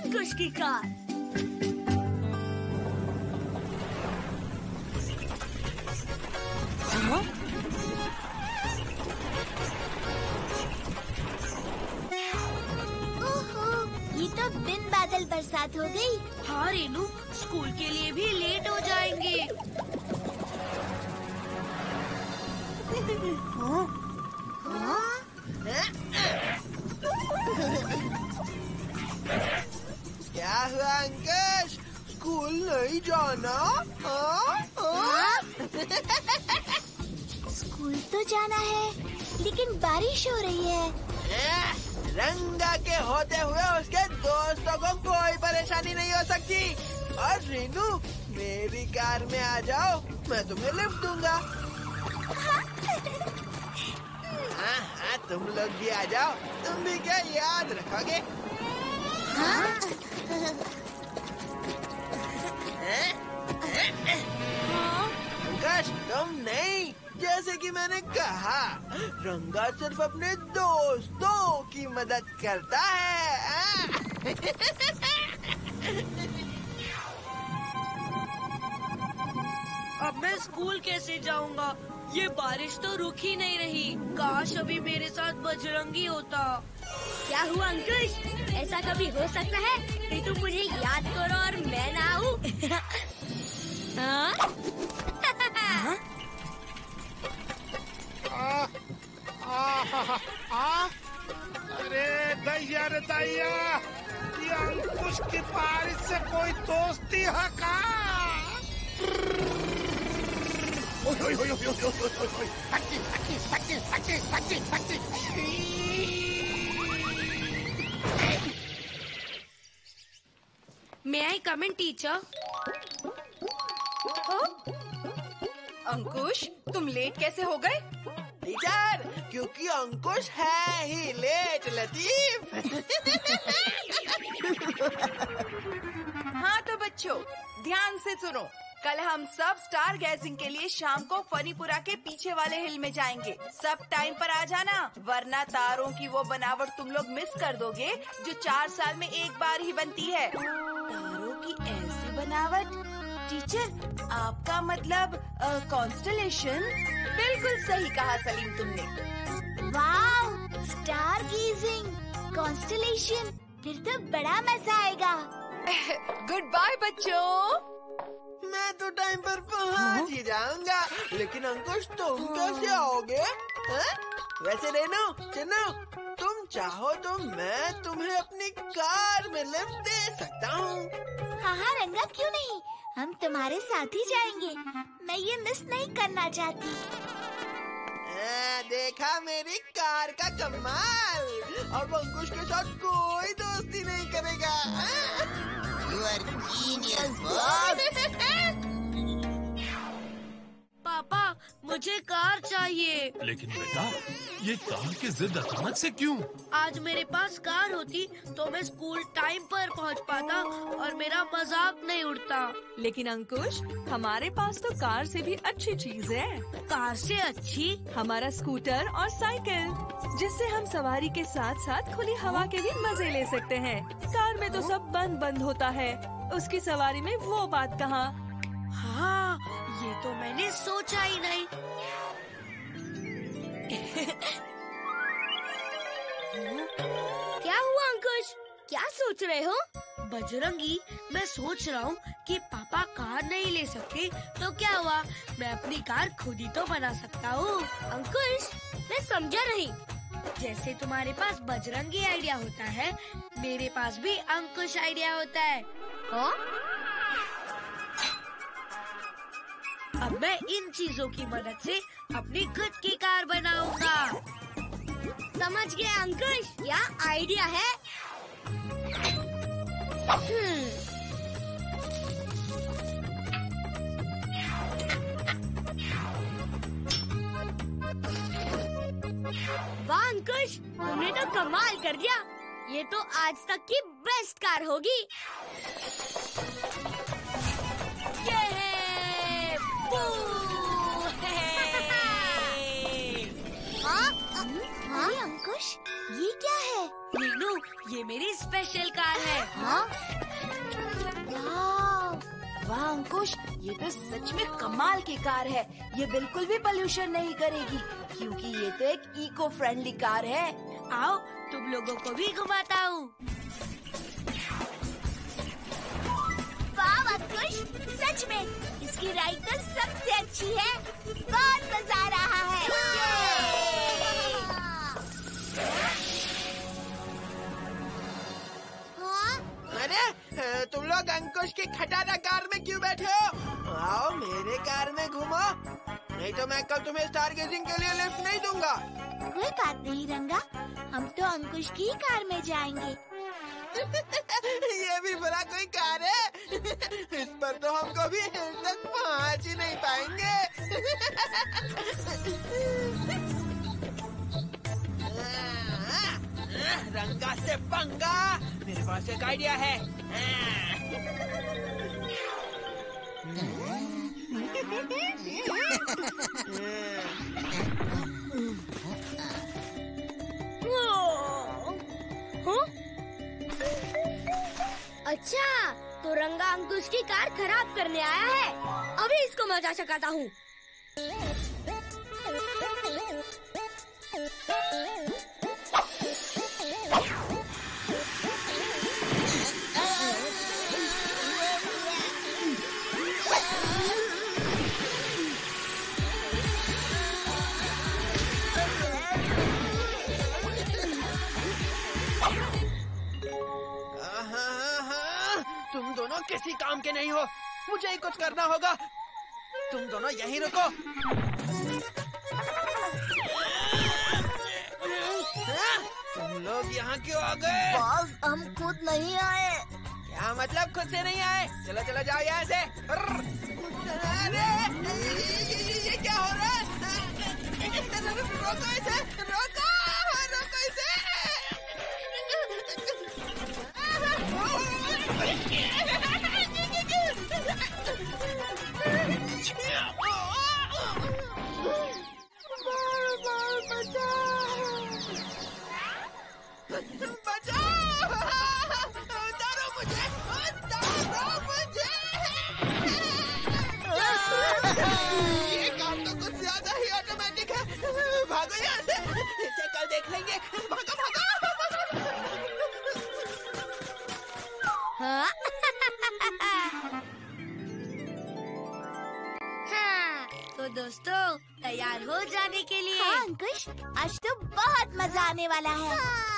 अंकुश की कार। हाँ? ये तो बिन बादल बरसात हो गई। हाँ रेनू, स्कूल के लिए भी लेट हो जाएंगे। हाँ? क्या हुआ अंकुश, स्कूल नहीं जाना? स्कूल तो जाना है, लेकिन बारिश हो रही है। रंगा के होते हुए उसके दोस्तों को कोई परेशानी नहीं हो सकती। और रीनू, मेरी कार में आ जाओ, मैं तुम्हें लिफ्ट दूंगा। हाँ, तुम लोग भी आ जाओ, तुम भी क्या याद रखोगे? अंकुश, तुम नहीं, जैसे कि मैंने कहा, रंगा सिर्फ अपने दोस्तों की मदद करता है। अब मैं स्कूल कैसे जाऊंगा? ये बारिश तो रुक ही नहीं रही। काश अभी मेरे साथ बजरंगी होता। क्या हुआ अंकुश? ऐसा कभी हो सकता है कि तुम मुझे याद करो और मैं ना आऊं? अरे दैया रे दैया, ये अंकुश की बारिश से कोई दोस्ती है का? May I come in, teacher? अंकुश, तुम लेट कैसे हो गए? टीचर, क्योंकि अंकुश है ही लेट लतीफ। हाँ तो बच्चों, ध्यान से सुनो। कल हम सब स्टार गैजिंग के लिए शाम को फनीपुरा के पीछे वाले हिल में जाएंगे। सब टाइम पर आ जाना, वरना तारों की वो बनावट तुम लोग मिस कर दोगे जो 4 साल में एक बार ही बनती है। तारों की ऐसी बनावट? टीचर, आपका मतलब कॉन्स्टलेशन? बिल्कुल सही कहा सलीम तुमने। वाव, स्टार गीजिंग, कॉन्स्टलेशन, फिर तो बड़ा मजा आएगा। गुड बाय बच्चों। मैं तो टाइम पर पहुंच ही जाऊंगा, लेकिन अंकुश तुम कैसे आओगे? वैसे रेनू, चिन्नू, तुम चाहो तो मैं तुम्हें अपनी कार में लिफ्ट दे सकता हूँ। हाँ रंगा, क्यों नहीं, हम तुम्हारे साथ ही जाएंगे। मैं ये मिस नहीं करना चाहती। देखा मेरी कार का कमाल। अब अंकुश के साथ कोई दोस्ती नहीं करेगा। You are genius, boss. पापा, मुझे कार चाहिए। लेकिन बेटा, ये कार की जिद अचानक से क्यों? आज मेरे पास कार होती तो मैं स्कूल टाइम पर पहुंच पाता और मेरा मजाक नहीं उड़ता। लेकिन अंकुश, हमारे पास तो कार से भी अच्छी चीज है। कार से अच्छी? हमारा स्कूटर और साइकिल, जिससे हम सवारी के साथ साथ खुली हवा के भी मजे ले सकते हैं। कार में तो सब बंद बंद होता है, उसकी सवारी में वो बात कहाँ। हाँ, ये तो मैंने सोचा ही नहीं। क्या हुआ अंकुश, क्या सोच रहे हो? बजरंगी, मैं सोच रहा हूँ कि पापा कार नहीं ले सकते तो क्या हुआ, मैं अपनी कार खुद ही तो बना सकता हूँ। अंकुश, मैं समझा नहीं। जैसे तुम्हारे पास बजरंगी आइडिया होता है, मेरे पास भी अंकुश आइडिया होता है। अब मैं इन चीजों की मदद से अपनी खुद की कार बनाऊंगा। समझ गए अंकुश, यह आइडिया है। वाह अंकुश, तुमने तो कमाल कर दिया। ये तो आज तक की बेस्ट कार होगी। ये हाँ, अंकुश, ये क्या है? मीनू, हूँ, ये मेरी स्पेशल कार है। हाँ? वाह अंकुश, ये तो सच में कमाल की कार है। ये बिल्कुल भी पोल्यूशन नहीं करेगी क्योंकि ये तो एक इको फ्रेंडली कार है। आओ तुम लोगों को भी घुमाता हूँ। वाह अंकुश, सच में इसकी राइड तो सबसे अच्छी है। बहुत मजा आ रहा है। अरे तुम लोग अंकुश की खटारा कार में क्यों बैठे हो? आओ मेरे कार में घूमो, नहीं तो मैं कल तुम्हें स्टार गेजिंग के लिए लिफ्ट नहीं दूंगा। कोई बात नहीं रंगा, हम तो अंकुश की कार में जाएंगे। ये भी भला कोई कार है? इस पर तो हम कभी हिल तक पहुँच ही नहीं पाएंगे। रंगा से पंगा, मेरे पास एक आइडिया है। अच्छा, तो रंगा अंकुश की कार खराब करने आया है। अभी इसको मजा चखाता हूँ। तुम दोनों किसी काम के नहीं हो, मुझे ही कुछ करना होगा। तुम दोनों यहीं रुको। तुम लोग यहाँ क्यों आ गए? बॉस, हम खुद नहीं आए। क्या मतलब खुद से नहीं आए? चलो चलो जाओ यहाँ से। अरे ये क्या हो रहा है? रोको इसे, रोको इसे। ये काम तो कुछ ज्यादा ही ऑटोमेटिक है। भागो यहाँ से, इसे कल देख लेंगे। भागो भागो। हाँ? हाँ, तो दोस्तों तैयार हो जाने के लिए। हाँ अंकुश, आज तो बहुत मजा आने वाला है।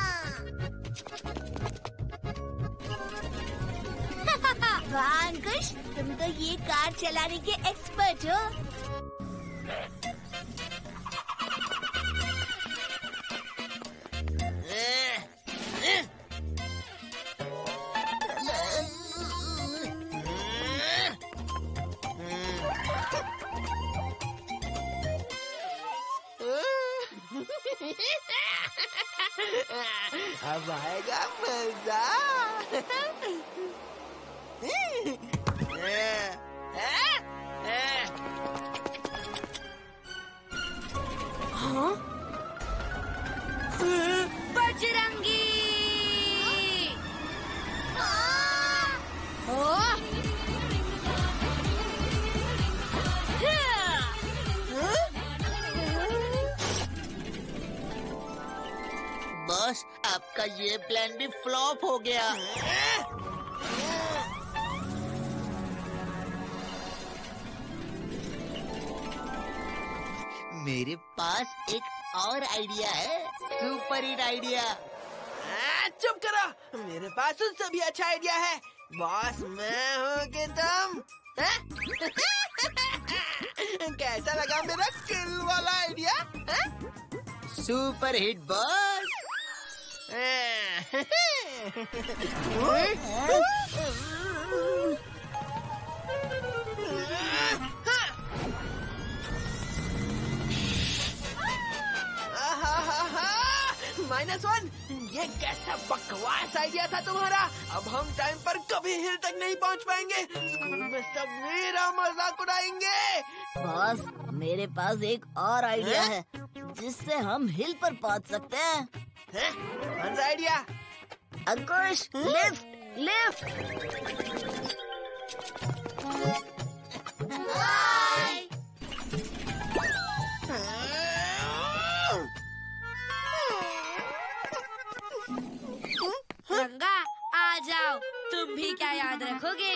वाह अंकुश, तुम तो ये कार चलाने के एक्सपर्ट हो। अब आएगा मजा। हाँ? बजरंगी! बॉस, आपका ये प्लान भी फ्लॉप हो गया। मेरे पास एक और आइडिया है, सुपर हिट आइडिया। चुप करो, मेरे पास उससे भी अच्छा आइडिया है। बॉस मैं हूँ कि तुम। कैसा लगा मेरा किल वाला आइडिया? Super hit boss. -1, ये कैसा बकवास आइडिया था तुम्हारा। अब हम टाइम पर कभी हिल तक नहीं पहुंच पाएंगे। स्कूल में सब मेरा मजाक उड़ाएंगे। बॉस, मेरे पास एक और आइडिया है जिससे हम हिल पर पहुंच सकते हैं। कौन सा आइडिया? अंकुश लिफ्ट लिफ्ट। रंगा आ जाओ, तुम भी क्या याद रखोगे?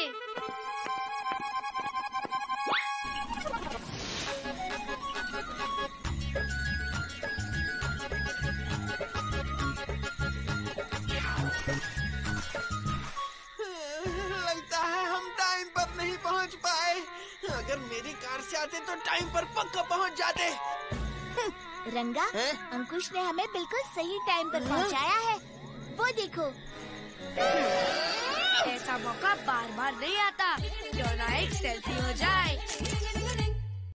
लगता है हम टाइम पर नहीं पहुंच पाए। अगर मेरी कार से आते तो टाइम पर पक्का पहुंच जाते। रंगा, अंकुश ने हमें बिल्कुल सही टाइम पर पहुंचाया है। वो देखो। ऐसा मौका बार बार नहीं आता। क्यों ना एक सेल्फी हो जाए।